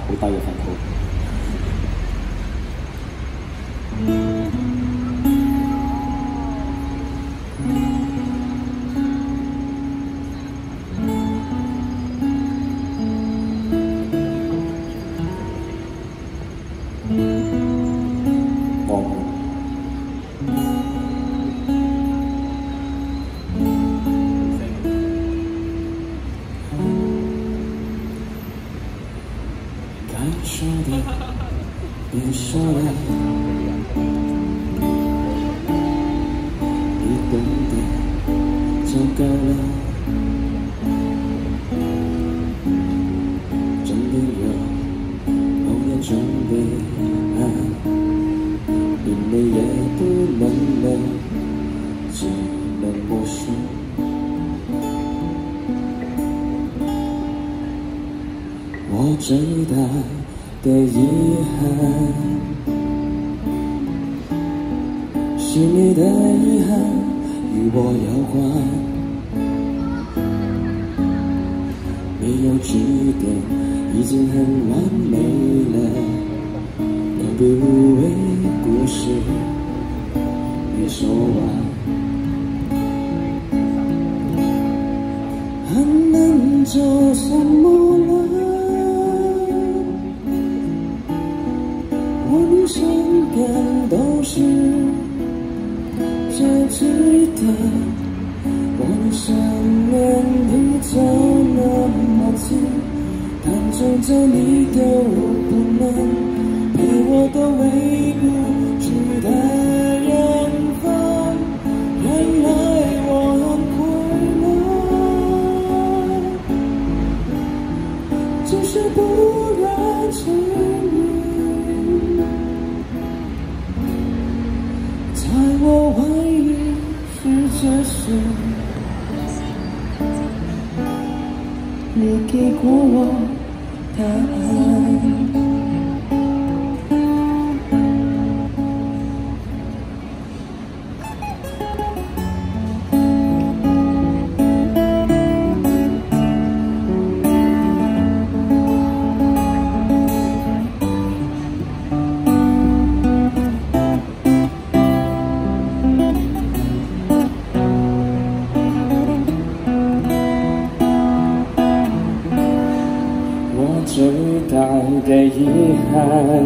好低嘅分數。该说的别说了，你懂得就够了。真的有某样准备啊，你们也不能了，只能默许。我最大的遗憾，是你的遗憾与我有关，没有句点已经很完美了，可不无谓故事没说完，还能做什么了？我的伤感都是奢侈的，我的想念你就那么近，但终究你都不能陪我到微不至的远方。原来我很快乐，只是不愿承认。在我怀疑是这时，你给过我答案。最大的遗憾，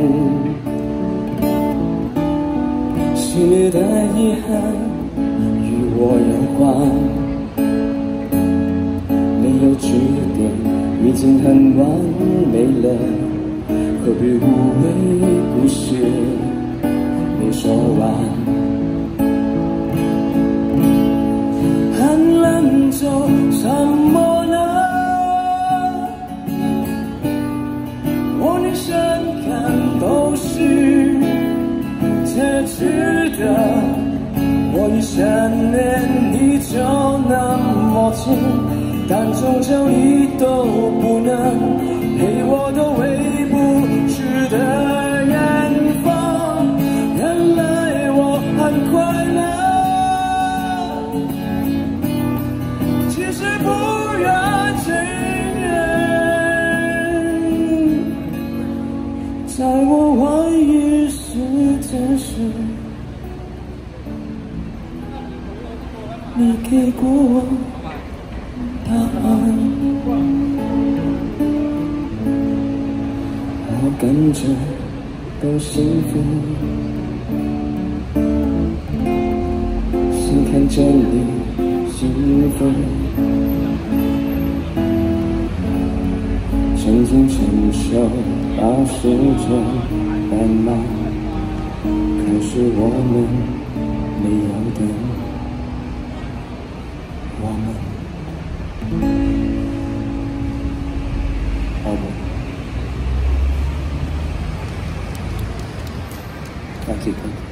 是你的遗憾与我有关，没有句点已经很完美了，何必无谓故事没说完，还能做什么呢？我的深感都是奢侈的，我的想念你就那么近，但终究你都不能陪我到微不至的远方。原来我很快乐，其实不愿承认。在我怀疑是真实，你给过我答案，我跟着都幸福，心看着你幸福，曾经承受到时间斑马，可是我们没有的，我们，Thank you.